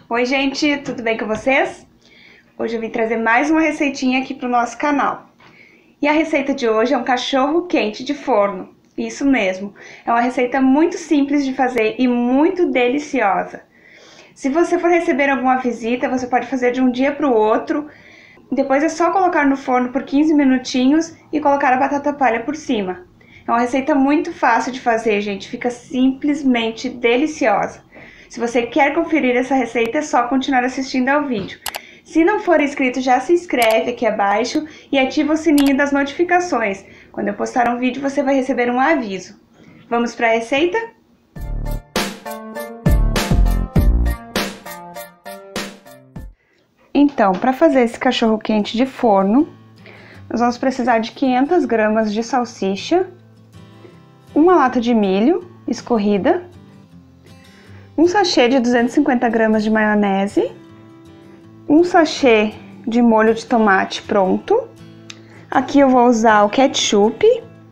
Oi gente, tudo bem com vocês? Hoje eu vim trazer mais uma receitinha aqui pro nosso canal. E a receita de hoje é um cachorro quente de forno. Isso mesmo, é uma receita muito simples de fazer e muito deliciosa. Se você for receber alguma visita, você pode fazer de um dia para o outro. Depois é só colocar no forno por 15 minutinhos e colocar a batata palha por cima. É uma receita muito fácil de fazer, gente, fica simplesmente deliciosa. Se você quer conferir essa receita, é só continuar assistindo ao vídeo. Se não for inscrito, já se inscreve aqui abaixo e ativa o sininho das notificações. Quando eu postar um vídeo, você vai receber um aviso. Vamos para a receita? Então, para fazer esse cachorro quente de forno, nós vamos precisar de 500 gramas de salsicha, uma lata de milho escorrida, um sachê de 250 gramas de maionese, um sachê de molho de tomate pronto. Aqui eu vou usar o ketchup,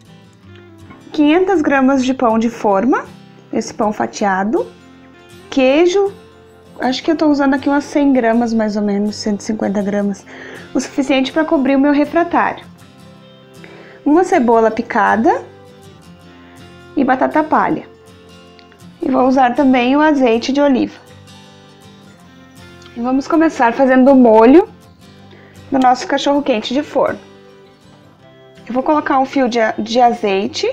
500 gramas de pão de forma, esse pão fatiado, queijo, acho que eu tô usando aqui umas 100 gramas mais ou menos, 150 gramas, o suficiente para cobrir o meu refratário. Uma cebola picada e batata palha. E vou usar também o azeite de oliva. E vamos começar fazendo o molho do nosso cachorro quente de forno. Eu vou colocar um fio de azeite.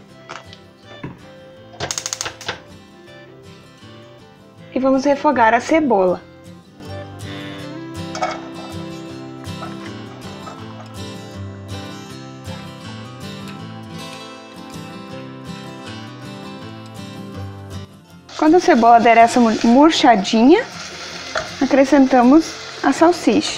E vamos refogar a cebola. Quando a cebola der essa murchadinha, acrescentamos a salsicha.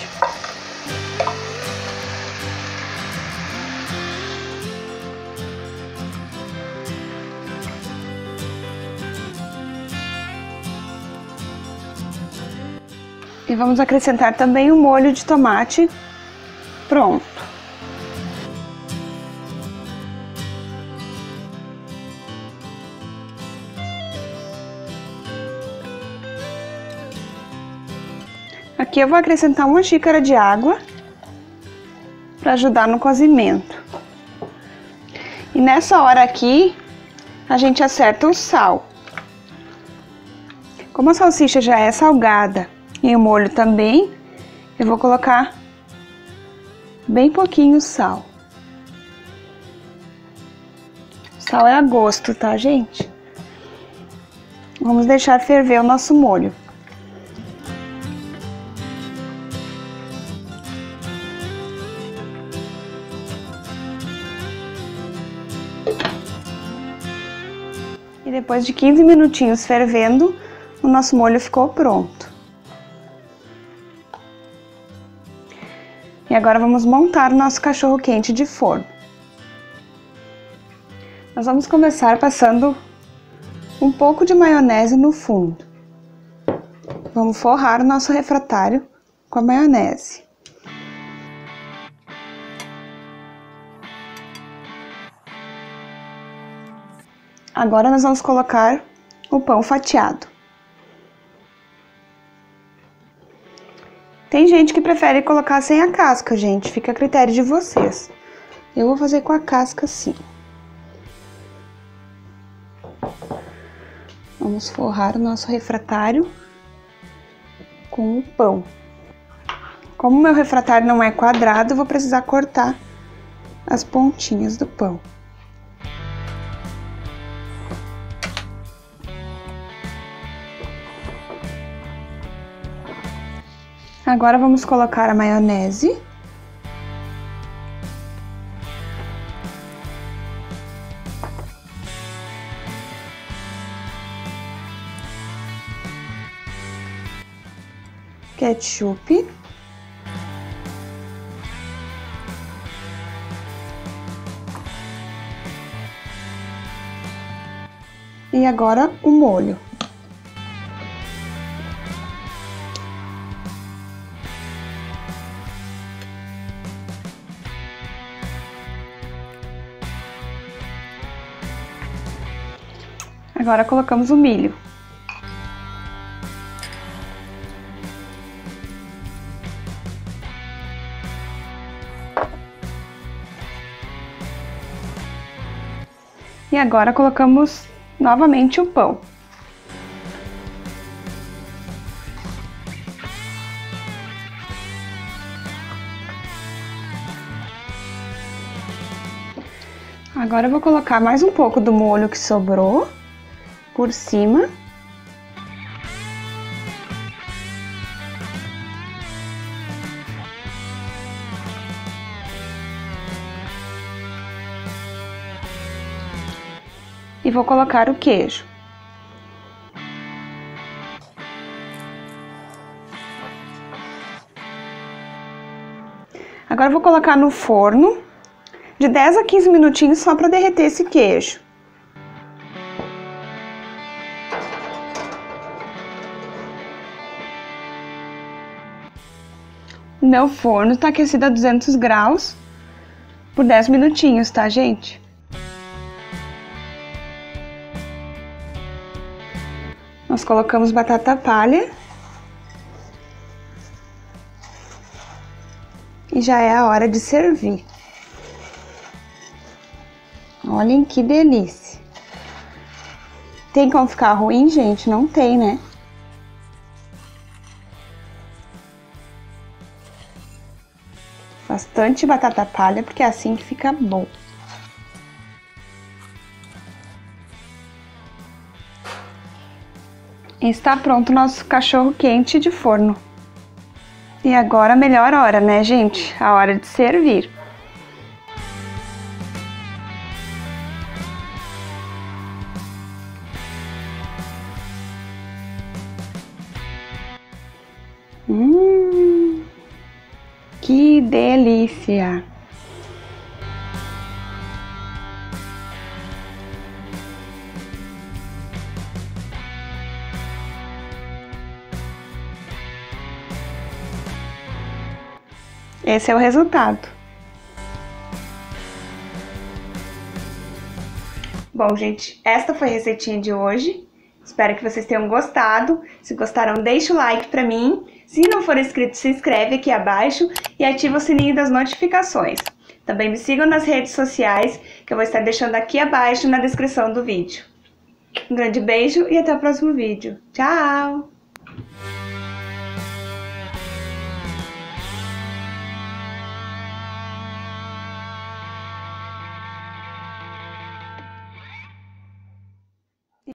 E vamos acrescentar também o molho de tomate pronto. Aqui eu vou acrescentar uma xícara de água para ajudar no cozimento. E nessa hora aqui, a gente acerta o sal. Como a salsicha já é salgada e o molho também, eu vou colocar bem pouquinho sal. Sal é a gosto, tá, gente? Vamos deixar ferver o nosso molho. E depois de 15 minutinhos fervendo, o nosso molho ficou pronto. E agora vamos montar o nosso cachorro quente de forno. Nós vamos começar passando um pouco de maionese no fundo. Vamos forrar o nosso refratário com a maionese. Agora nós vamos colocar o pão fatiado. Tem gente que prefere colocar sem a casca, gente, fica a critério de vocês. Eu vou fazer com a casca sim. Vamos forrar o nosso refratário com o pão. Como o meu refratário não é quadrado, eu vou precisar cortar as pontinhas do pão. Agora vamos colocar a maionese. Ketchup. E agora o molho. Agora colocamos o milho. E agora colocamos novamente o pão. Agora eu vou colocar mais um pouco do molho que sobrou por cima. E vou colocar o queijo. Agora eu vou colocar no forno de 10 a 15 minutinhos só para derreter esse queijo. O meu forno está aquecido a 200 graus por 10 minutinhos, tá, gente? Nós colocamos batata palha. E já é a hora de servir. Olhem que delícia. Tem como ficar ruim, gente? Não tem, né? Bastante batata palha, porque é assim que fica bom. Está pronto o nosso cachorro quente de forno. E agora a melhor hora, né, gente? A hora de servir. Que delícia! Esse é o resultado. Bom, gente, esta foi a receitinha de hoje. Espero que vocês tenham gostado. Se gostaram, deixa o like pra mim. Se não for inscrito, se inscreve aqui abaixo e ativa o sininho das notificações. Também me sigam nas redes sociais, que eu vou estar deixando aqui abaixo na descrição do vídeo. Um grande beijo e até o próximo vídeo. Tchau!